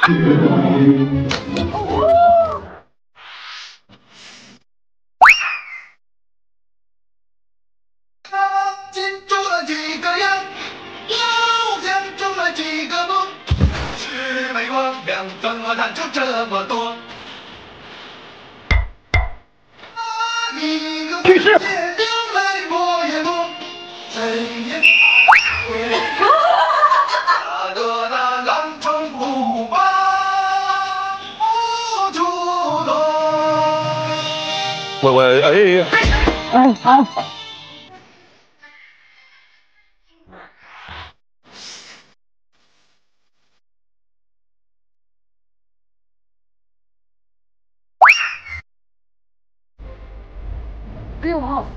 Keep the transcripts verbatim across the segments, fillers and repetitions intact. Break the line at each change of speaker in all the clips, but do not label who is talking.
金住了几个人，老天中了几个梦，魑魅魍魉怎么弹出这么多？
去世。
喂喂，哎，
哎好。六号。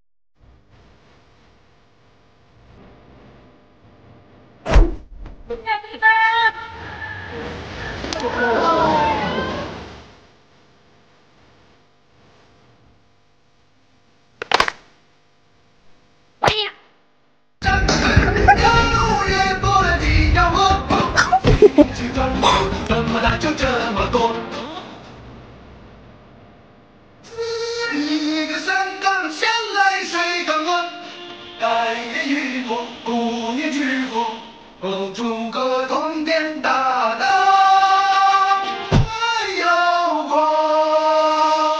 怎么打就这么多？一个山岗向来水刚恶，改言雨过，不言巨火，共出个通天大道。有过。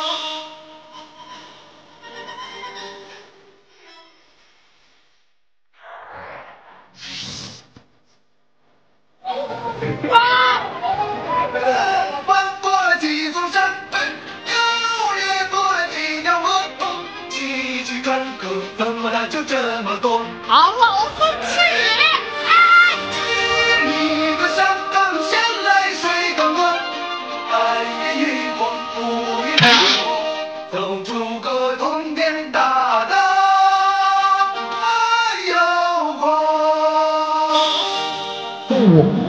翻过了几座山，又越过了几条河，崎岖川河，怎么打就这么多？
好老风去也！
一个山岗向来水刚恶，改言雨过，不言巨火，走出个通天大道。有过。